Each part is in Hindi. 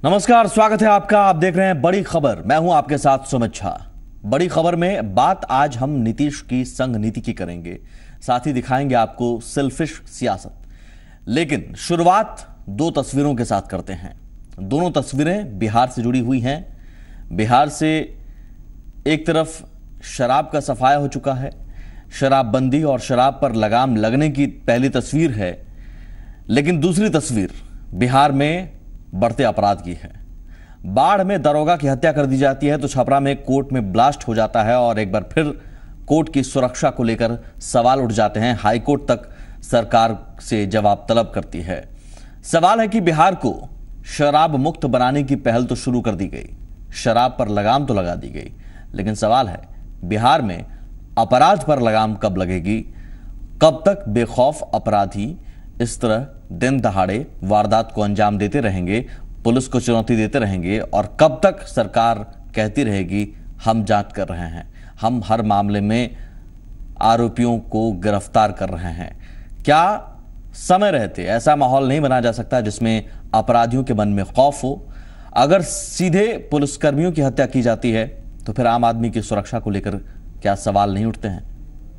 नमस्कार, स्वागत है आपका। आप देख रहे हैं बड़ी खबर। मैं हूं आपके साथ सुमित झा। बड़ी खबर में बात आज हम नीतीश की संघ नीति की करेंगे, साथ ही दिखाएंगे आपको सेल्फिश सियासत। लेकिन शुरुआत दो तस्वीरों के साथ करते हैं। दोनों तस्वीरें बिहार से जुड़ी हुई हैं। बिहार से एक तरफ शराब का सफाया हो चुका है, शराबबंदी और शराब पर लगाम लगने की पहली तस्वीर है। लेकिन दूसरी तस्वीर बिहार में बढ़ते अपराध की है। बाढ़ में दरोगा की हत्या कर दी जाती है तो छपरा में कोर्ट में ब्लास्ट हो जाता है और एक बार फिर कोर्ट की सुरक्षा को लेकर सवाल उठ जाते हैं। हाईकोर्ट तक सरकार से जवाब तलब करती है। सवाल है कि बिहार को शराब मुक्त बनाने की पहल तो शुरू कर दी गई, शराब पर लगाम तो लगा दी गई, लेकिन सवाल है बिहार में अपराध पर लगाम कब लगेगी? कब तक बेखौफ अपराधी इस तरह दिन दहाड़े वारदात को अंजाम देते रहेंगे, पुलिस को चुनौती देते रहेंगे? और कब तक सरकार कहती रहेगी हम जांच कर रहे हैं, हम हर मामले में आरोपियों को गिरफ्तार कर रहे हैं? क्या समय रहते ऐसा माहौल नहीं बना जा सकता जिसमें अपराधियों के मन में खौफ हो? अगर सीधे पुलिसकर्मियों की हत्या की जाती है तो फिर आम आदमी की सुरक्षा को लेकर क्या सवाल नहीं उठते हैं?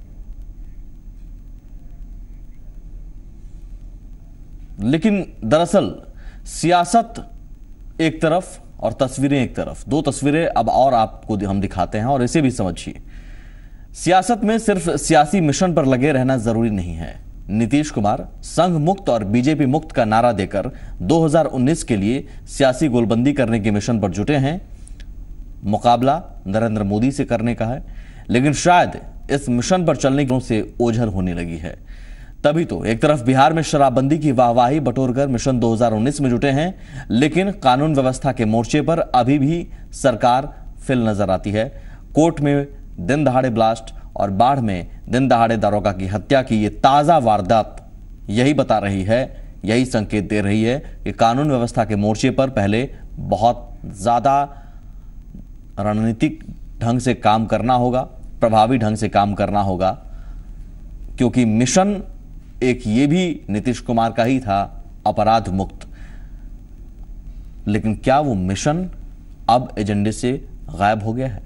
लेकिन दरअसल सियासत एक तरफ और तस्वीरें एक तरफ, दो तस्वीरें अब और आपको हम दिखाते हैं और इसे भी समझिए। सियासत में सिर्फ सियासी मिशन पर लगे रहना जरूरी नहीं है। नीतीश कुमार संघ मुक्त और बीजेपी मुक्त का नारा देकर 2019 के लिए सियासी गोलबंदी करने के मिशन पर जुटे हैं। मुकाबला नरेंद्र मोदी से करने का है, लेकिन शायद इस मिशन पर चलने से ओझल होने लगी है। तभी तो एक तरफ बिहार में शराबबंदी की वाहवाही बटोरकर मिशन 2019 में जुटे हैं, लेकिन कानून व्यवस्था के मोर्चे पर अभी भी सरकार फेल नजर आती है। कोर्ट में दिन दहाड़े ब्लास्ट और बाढ़ में दिन दहाड़े दारोगा की हत्या की ये ताजा वारदात यही बता रही है, यही संकेत दे रही है कि कानून व्यवस्था के मोर्चे पर पहले बहुत ज्यादा रणनीतिक ढंग से काम करना होगा, प्रभावी ढंग से काम करना होगा, क्योंकि मिशन एक ये भी नीतीश कुमार का ही था, अपराध मुक्त। लेकिन क्या वो मिशन अब एजेंडे से गायब हो गया है?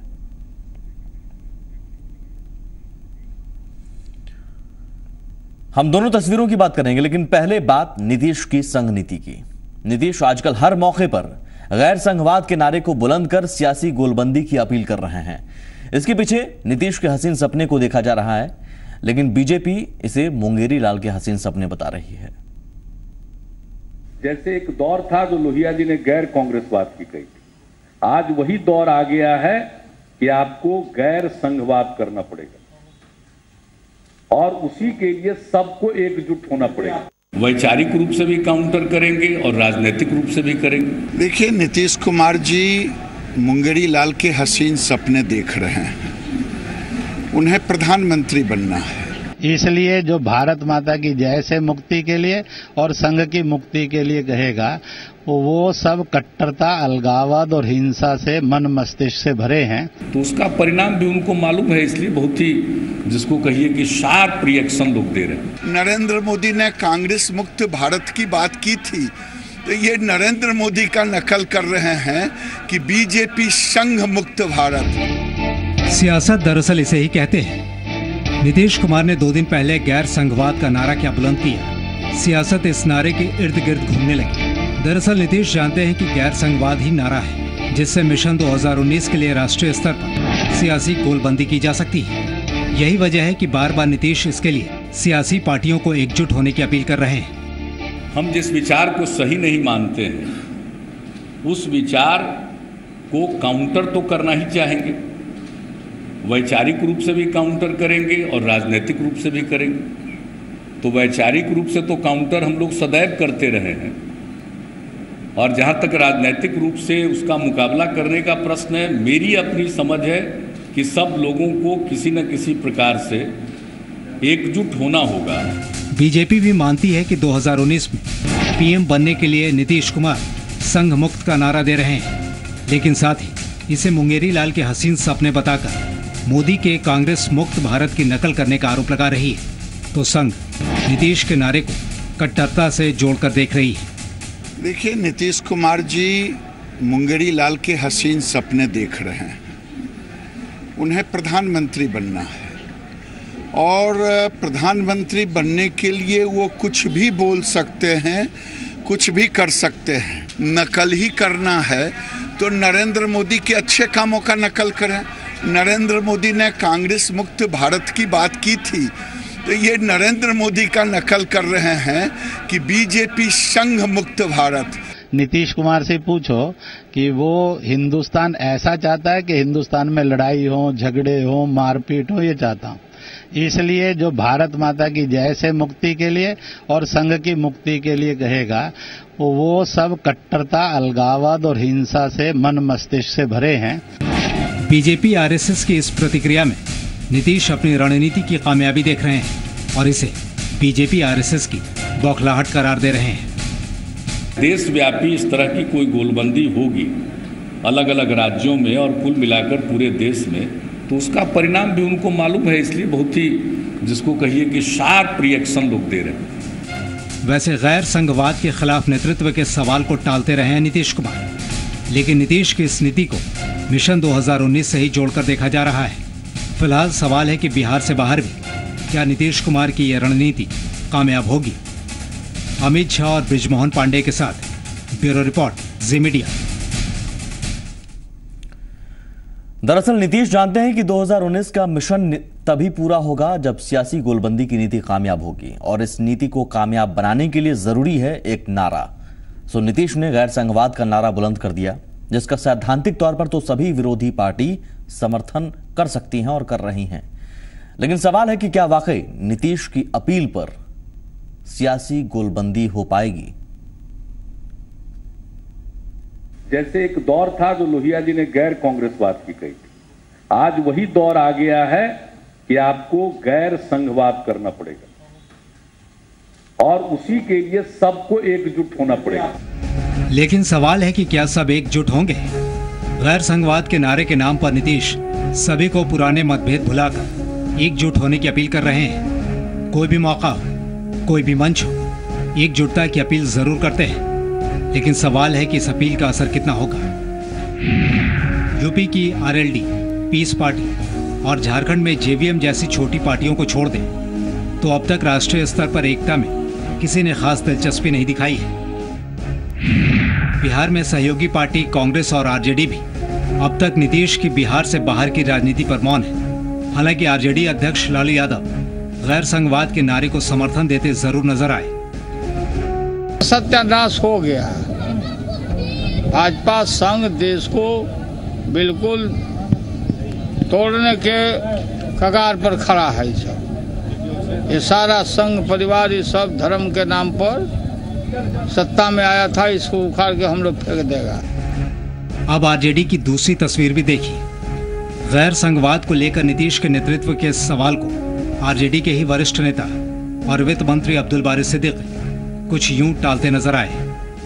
हम दोनों तस्वीरों की बात करेंगे, लेकिन पहले बात नीतीश की संघ नीति की। नीतीश आजकल हर मौके पर गैर संघवाद के नारे को बुलंद कर सियासी गोलबंदी की अपील कर रहे हैं। इसके पीछे नीतीश के हसीन सपने को देखा जा रहा है, लेकिन बीजेपी इसे मुंगेरी लाल के हसीन सपने बता रही है। जैसे एक दौर था जो लोहिया जी ने गैर कांग्रेसवाद की कही थी, आज वही दौर आ गया है कि आपको गैर संघवाद करना पड़ेगा और उसी के लिए सबको एकजुट होना पड़ेगा। वैचारिक रूप से भी काउंटर करेंगे और राजनीतिक रूप से भी करेंगे। देखिए, नीतीश कुमार जी मुंगेरी लाल के हसीन सपने देख रहे हैं। उन्हें प्रधानमंत्री बनना है, इसलिए जो भारत माता की जय से मुक्ति के लिए और संघ की मुक्ति के लिए कहेगा वो सब कट्टरता, अलगाववाद और हिंसा से मन मस्तिष्क से भरे हैं। तो उसका परिणाम भी उनको मालूम है, इसलिए बहुत ही जिसको कहिए कि शार्प रिएक्शन लोग दे रहे हैं। नरेंद्र मोदी ने कांग्रेस मुक्त भारत की बात की थी, तो ये नरेंद्र मोदी का नकल कर रहे हैं कि बीजेपी संघ मुक्त भारत। सियासत दरअसल इसे ही कहते हैं। नीतीश कुमार ने 2 दिन पहले गैर संघवाद का नारा क्या बुलंद किया। सियासत इस नारे के इर्द गिर्द घूमने लगी। दरअसल नीतीश जानते हैं कि गैर संघवाद ही नारा है जिससे मिशन 2019 के लिए राष्ट्रीय स्तर पर सियासी गोलबंदी की जा सकती है। यही वजह है कि बार बार नीतीश इसके लिए सियासी पार्टियों को एकजुट होने की अपील कर रहे हैं। हम जिस विचार को सही नहीं मानते हैं उस विचार को काउंटर तो करना ही चाहेंगे, वैचारिक रूप से भी काउंटर करेंगे और राजनीतिक रूप से भी करेंगे। तो वैचारिक रूप से तो काउंटर हम लोग सदैव करते रहे हैं, और जहाँ तक राजनीतिक रूप से उसका मुकाबला करने का प्रश्न है, मेरी अपनी समझ है कि सब लोगों को किसी न किसी प्रकार से एकजुट होना होगा। बीजेपी भी मानती है कि 2019 में पीएम बनने के लिए नीतीश कुमार संघ मुक्त का नारा दे रहे हैं, लेकिन साथ ही इसे मुंगेरी लाल के हसीन सपने बताकर मोदी के कांग्रेस मुक्त भारत की नकल करने का आरोप लगा रही है। तो संघ नीतीश के नारे को कट्टरता से जोड़कर देख रही है। देखिए, नीतीश कुमार जी मुंगेरी लाल के हसीन सपने देख रहे हैं। उन्हें प्रधानमंत्री बनना है और प्रधानमंत्री बनने के लिए वो कुछ भी बोल सकते हैं, कुछ भी कर सकते हैं। नकल ही करना है तो नरेंद्र मोदी के अच्छे कामों का नकल करें। नरेंद्र मोदी ने कांग्रेस मुक्त भारत की बात की थी, तो ये नरेंद्र मोदी का नकल कर रहे हैं कि बीजेपी संघ मुक्त भारत। नीतीश कुमार से पूछो कि वो हिंदुस्तान ऐसा चाहता है कि हिंदुस्तान में लड़ाई हो, झगड़े हो, मारपीट हो, ये चाहता हूँ। इसलिए जो भारत माता की जय से मुक्ति के लिए और संघ की मुक्ति के लिए कहेगा, वो सब कट्टरता, अलगाववाद और हिंसा से मन मस्तिष्क से भरे हैं। बीजेपी आरएसएस की इस प्रतिक्रिया में नीतीश अपनी रणनीति की कामयाबी देख रहे हैं और इसे बीजेपी आरएसएस की बौखलाहट करार दे रहे हैं। देशव्यापी इस तरह की कोई गोलबंदी होगी अलग अलग राज्यों में और कुल मिलाकर पूरे देश में, तो उसका परिणाम भी उनको मालूम है, इसलिए बहुत ही जिसको कहिए कि शार्प रिएक्शन लोग दे रहे हैं। वैसे गैर संघवाद के खिलाफ नेतृत्व के सवाल को टालते रहे हैं नीतीश कुमार, लेकिन नीतीश की इस नीति को मिशन 2019 से ही जोड़कर देखा जा रहा है। फिलहाल सवाल है कि बिहार से बाहर भी क्या नीतीश कुमार की यह रणनीति कामयाब होगी। अमित शाह और ब्रिजमोहन पांडे के साथ ब्यूरो रिपोर्ट, जी मीडिया। दरअसल नीतीश जानते हैं कि 2019 का मिशन तभी पूरा होगा जब सियासी गोलबंदी की नीति कामयाब होगी, और इस नीति को कामयाब बनाने के लिए जरूरी है एक नारा। सो नीतीश ने गैर संघवाद का नारा बुलंद कर दिया, जिसका सैद्धांतिक तौर पर तो सभी विरोधी पार्टी समर्थन कर सकती हैं और कर रही हैं। लेकिन सवाल है कि क्या वाकई नीतीश की अपील पर सियासी गोलबंदी हो पाएगी। जैसे एक दौर था जो लोहिया जी ने गैर कांग्रेसवाद की कही थी, आज वही दौर आ गया है कि आपको गैर संघवाद करना पड़ेगा और उसी के लिए सबको एकजुट होना पड़ेगा। लेकिन सवाल है कि क्या सब एकजुट होंगे। गैर संघवाद के नारे के नाम पर नीतीश सभी को पुराने मतभेद भुलाकर एकजुट होने की अपील कर रहे हैं। कोई भी मौका हो, कोई भी मंच हो, एकजुटता की अपील जरूर करते हैं, लेकिन सवाल है कि इस अपील का असर कितना होगा। यूपी की आरएलडी, पीस पार्टी और झारखंड में जेवीएम जैसी छोटी पार्टियों को छोड़ दें तो अब तक राष्ट्रीय स्तर पर एकता में किसी ने खास दिलचस्पी नहीं दिखाई है। बिहार में सहयोगी पार्टी कांग्रेस और आरजेडी भी अब तक नीतीश की बिहार से बाहर की राजनीति पर मौन है। हालांकि आरजेडी अध्यक्ष लालू यादव गैर संघवाद के नारे को समर्थन देते जरूर नजर आए। सत्यानाश हो गया। भाजपा संघ देश को बिल्कुल तोड़ने के कगार पर खड़ा है। ये सारा संघ परिवार इस सब धर्म के नाम पर सत्ता में आया था, इसको उखाड़ के हम लोग फेंक देगा। अब आरजेडी की दूसरी तस्वीर भी देखिए। गैर संघवाद को लेकर नीतीश के नेतृत्व के सवाल को आरजेडी के ही वरिष्ठ नेता और वित्त मंत्री अब्दुल बारी सिद्दीकी कुछ यूं टालते नजर आए।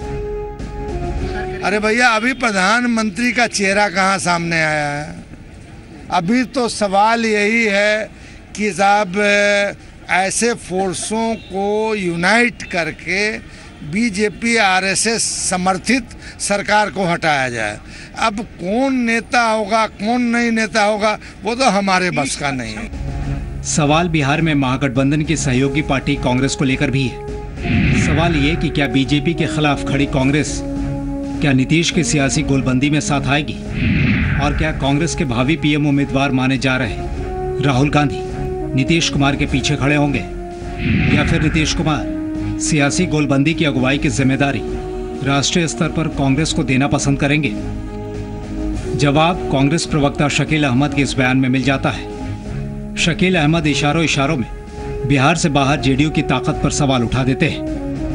अरे भैया, अभी प्रधानमंत्री का चेहरा कहाँ सामने आया है? अभी तो सवाल यही है कि साहब ऐसे फोर्सों को यूनाइट करके बीजेपी आरएसएस समर्थित सरकार को हटाया जाए। अब कौन नेता होगा, कौन नहीं नेता होगा, वो तो हमारे बस का नहीं है। सवाल बिहार में महागठबंधन की सहयोगी पार्टी कांग्रेस को लेकर भी है। सवाल ये कि क्या बीजेपी के खिलाफ खड़ी कांग्रेस क्या नीतीश की सियासी गोलबंदी में साथ आएगी, और क्या कांग्रेस के भावी पीएम उम्मीदवार माने जा रहे राहुल गांधी नीतीश कुमार के पीछे खड़े होंगे, या फिर नीतीश कुमार सियासी गोलबंदी की अगुवाई की जिम्मेदारी राष्ट्रीय स्तर पर कांग्रेस को देना पसंद करेंगे? जवाब कांग्रेस प्रवक्ता शकील अहमद के इस बयान में मिल जाता है। शकील अहमद इशारों इशारों में बिहार से बाहर जेडीयू की ताकत पर सवाल उठा देते हैं।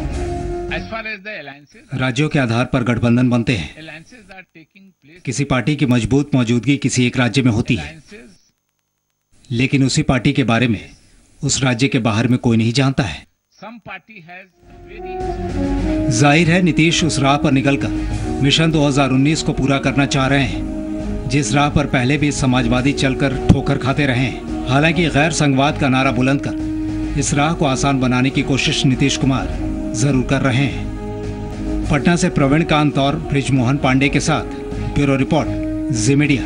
राज्यों के आधार पर गठबंधन बनते हैं। किसी पार्टी की मजबूत मौजूदगी किसी एक राज्य में होती है, लेकिन उसी पार्टी के बारे में उस राज्य के बाहर में कोई नहीं जानता है। जाहिर है नीतीश उस राह पर निकलकर मिशन 2019 को पूरा करना चाह रहे हैं, जिस राह पर पहले भी समाजवादी चलकर ठोकर खाते रहे हैं। हालांकि गैर संघवाद का नारा बुलंद कर इस राह को आसान बनाने की कोशिश नीतीश कुमार जरूर कर रहे हैं। पटना से प्रवीण कांत और ब्रिजमोहन पांडे के साथ ब्यूरो रिपोर्ट, जी मीडिया।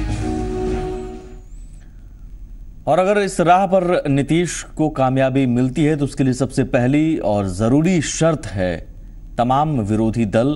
और अगर इस राह पर नीतीश को कामयाबी मिलती है तो उसके लिए सबसे पहली और जरूरी शर्त है तमाम विरोधी दल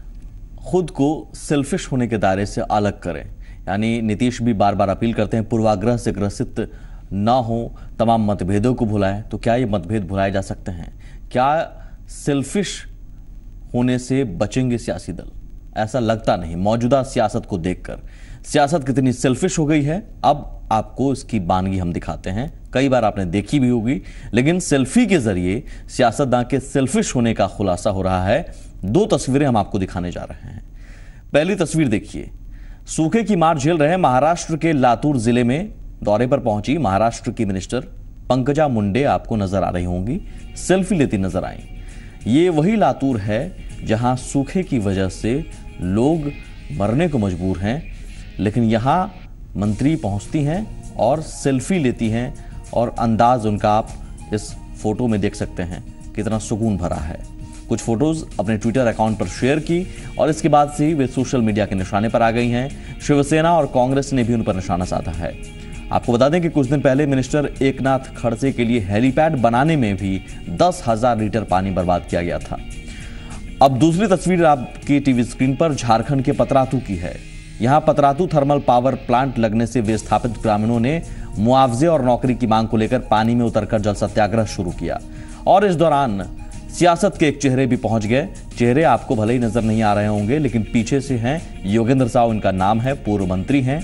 खुद को सेल्फिश होने के दायरे से अलग करें। यानी नीतीश भी बार बार अपील करते हैं पूर्वाग्रह से ग्रसित ना हो, तमाम मतभेदों को भुलाएं। तो क्या ये मतभेद भुलाए जा सकते हैं? क्या सेल्फिश होने से बचेंगे सियासी दल? ऐसा लगता नहीं। मौजूदा सियासत को देखकर सियासत कितनी सेल्फिश हो गई है, अब आपको इसकी बानगी हम दिखाते हैं। कई बार आपने देखी भी होगी, लेकिन सेल्फी के जरिए सियासतदान के सेल्फिश होने का खुलासा हो रहा है। दो तस्वीरें हम आपको दिखाने जा रहे हैं। पहली तस्वीर देखिए, सूखे की मार झेल रहे महाराष्ट्र के लातूर जिले में दौरे पर पहुंची महाराष्ट्र की मिनिस्टर पंकजा मुंडे आपको नजर आ रही होंगी, सेल्फी लेती नजर आई। ये वही लातूर है जहां सूखे की वजह से लोग मरने को मजबूर हैं, लेकिन यहां मंत्री पहुंचती हैं और सेल्फी लेती हैं और अंदाज उनका आप इस फोटो में देख सकते हैं कितना सुकून भरा है। कुछ फोटोज अपने ट्विटर अकाउंट पर शेयर की और इसके बाद से ही वे सोशल मीडिया के निशाने पर आ गई हैं। शिवसेना और कांग्रेस ने भी उन पर निशाना साधा है। आपको बता दें कि कुछ दिन पहले मिनिस्टर एकनाथ खड़से के लिए हेलीपैड बनाने में भी 10,000 लीटर पानी बर्बाद किया गया था। अब दूसरी तस्वीर आपकी टीवी स्क्रीन पर झारखंड के पतरातू की है। यहां पतरातू थर्मल पावर प्लांट लगने से विस्थापित ग्रामीणों ने मुआवजे और नौकरी की मांग को लेकर पानी में उतरकर जल सत्याग्रह शुरू किया और इस दौरान सियासत के एक चेहरे भी पहुंच गए। चेहरे आपको भले ही नजर नहीं आ रहे होंगे, लेकिन पीछे से हैं योगेंद्र साहु, इनका नाम है, पूर्व मंत्री हैं।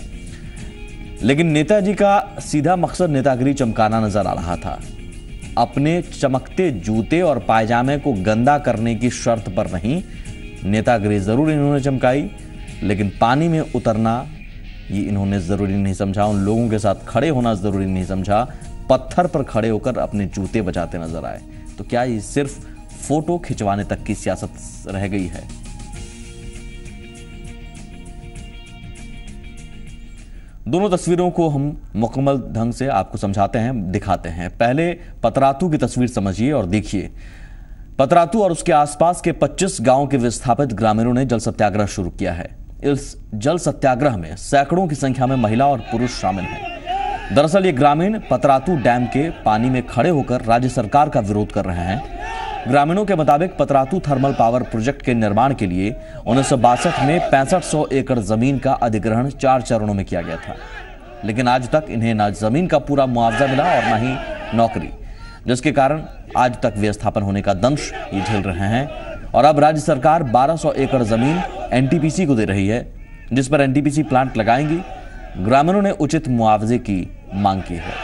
लेकिन नेताजी का सीधा मकसद नेतागिरी चमकाना नजर आ रहा था। अपने चमकते जूते और पायजामे को गंदा करने की शर्त पर नहीं, नेतागिरी जरूर इन्होंने चमकाई, लेकिन पानी में उतरना ये इन्होंने जरूरी नहीं समझा। उन लोगों के साथ खड़े होना जरूरी नहीं समझा। पत्थर पर खड़े होकर अपने जूते बचाते नजर आए। तो क्या ये सिर्फ फोटो खिंचवाने तक की सियासत रह गई है? दोनों तस्वीरों को हम मुकम्मल ढंग से आपको समझाते हैं, दिखाते हैं। पहले पतरातू की तस्वीर समझिए और देखिए। पतरातू और उसके आसपास के 25 गांव के विस्थापित ग्रामीणों ने जल सत्याग्रह शुरू किया है। इस जल सत्याग्रह में सैकड़ों की संख्या में महिला और पुरुष शामिल हैं। दरअसल ये ग्रामीण पतरातू डैम के पानी में खड़े होकर राज्य सरकार का विरोध कर रहे हैं। ग्रामीणों के मुताबिक पतरातू थर्मल पावर प्रोजेक्ट के निर्माण के लिए 1962 में 6500 एकड़ जमीन का अधिग्रहण 4 चरणों में किया गया था, लेकिन आज तक इन्हें न जमीन का पूरा मुआवजा मिला और न ही नौकरी, जिसके कारण आज तक विस्थापन होने का दंश ये झेल रहे हैं। और अब राज्य सरकार 1200 एकड़ जमीन एनटीपीसी को दे रही है, जिस पर एनटीपीसी प्लांट लगाएंगी। ग्रामीणों ने उचित मुआवजे की मांग की है।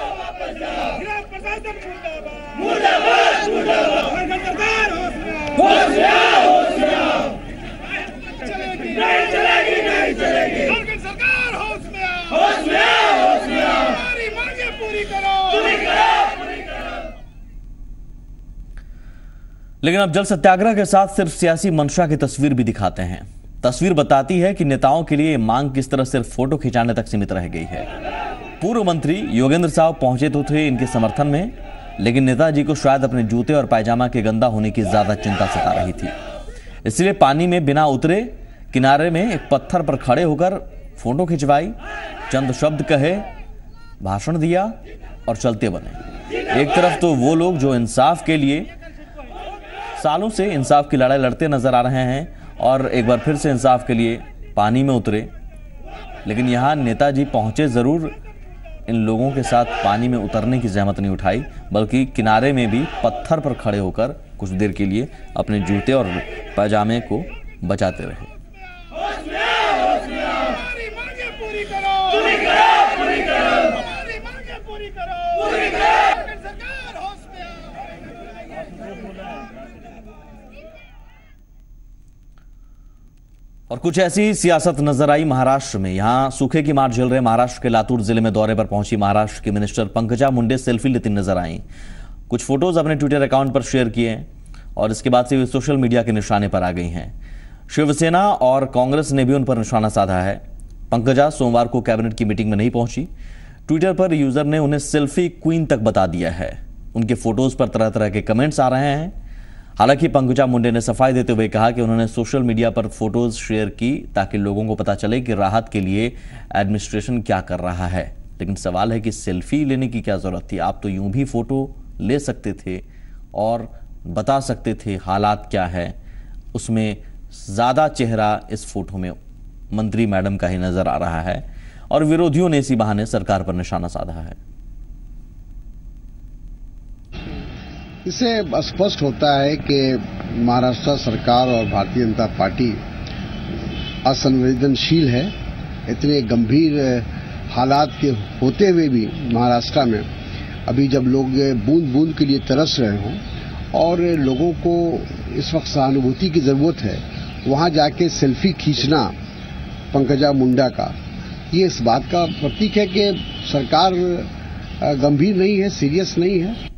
लेकिन अब जल सत्याग्रह के साथ सिर्फ सियासी मंशा की तस्वीर भी दिखाते हैं। तस्वीर बताती है कि नेताओं के लिए मांग किस तरह सिर्फ फोटो खिंचाने तक सीमित रह गई है। पूर्व मंत्री योगेंद्र साहु पहुंचे तो थे इनके समर्थन में, लेकिन नेताजी को शायद अपने जूते और पायजामा के गंदा होने की ज्यादा चिंता सता रही थी। इसलिए पानी में बिना उतरे किनारे में एक पत्थर पर खड़े होकर फोटो खिंचवाई, चंद शब्द कहे, भाषण दिया और चलते बने। एक तरफ तो वो लोग जो इंसाफ के लिए सालों से इंसाफ की लड़ाई लड़ते नजर आ रहे हैं और एक बार फिर से इंसाफ के लिए पानी में उतरे, लेकिन यहां नेताजी पहुंचे जरूर, इन लोगों के साथ पानी में उतरने की जहमत नहीं उठाई, बल्कि किनारे में भी पत्थर पर खड़े होकर कुछ देर के लिए अपने जूते और पैजामे को बचाते रहे। और कुछ ऐसी ही सियासत नजर आई महाराष्ट्र में। यहां सूखे की मार झेल रहे महाराष्ट्र के लातूर जिले में दौरे पर पहुंची महाराष्ट्र की मिनिस्टर पंकजा मुंडे सेल्फी लेती नजर आई। कुछ फोटोज अपने ट्विटर अकाउंट पर शेयर किए और इसके बाद से वे सोशल मीडिया के निशाने पर आ गई हैं। शिवसेना और कांग्रेस ने भी उन पर निशाना साधा है। पंकजा सोमवार को कैबिनेट की मीटिंग में नहीं पहुंची। ट्विटर पर यूजर ने उन्हें सेल्फी क्वीन तक बता दिया है। उनके फोटोज पर तरह तरह के कमेंट्स आ रहे हैं। हालांकि पंकजा मुंडे ने सफाई देते हुए कहा कि उन्होंने सोशल मीडिया पर फोटोज शेयर की ताकि लोगों को पता चले कि राहत के लिए एडमिनिस्ट्रेशन क्या कर रहा है। लेकिन सवाल है कि सेल्फी लेने की क्या जरूरत थी? आप तो यूं भी फोटो ले सकते थे और बता सकते थे हालात क्या है। उसमें ज्यादा चेहरा इस फोटो में मंत्री मैडम का ही नजर आ रहा है और विरोधियों ने इसी बहाने सरकार पर निशाना साधा है। इससे स्पष्ट होता है कि महाराष्ट्र सरकार और भारतीय जनता पार्टी असंवेदनशील है। इतने गंभीर हालात के होते हुए भी महाराष्ट्र में अभी जब लोग बूंद बूंद के लिए तरस रहे हों और लोगों को इस वक्त सहानुभूति की जरूरत है, वहां जाके सेल्फी खींचना पंकजा मुंडा का, ये इस बात का प्रतीक है कि सरकार गंभीर नहीं है, सीरियस नहीं है।